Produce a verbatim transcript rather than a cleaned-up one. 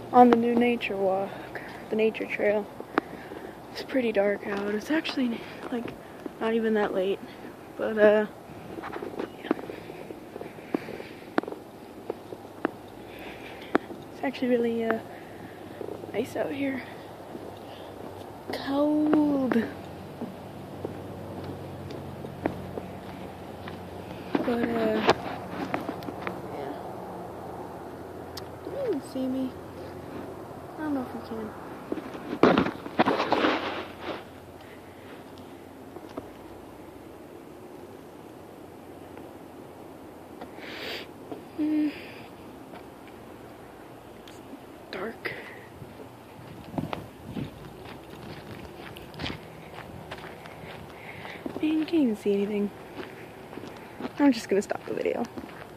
on the new nature walk, the nature trail. It's pretty dark out. It's actually like not even that late, but uh, yeah. It's actually really uh nice out here. Cold, but uh, yeah. You can see me. I don't know if you can. Mm. It's dark. Man, you can't even see anything. I'm just gonna stop the video.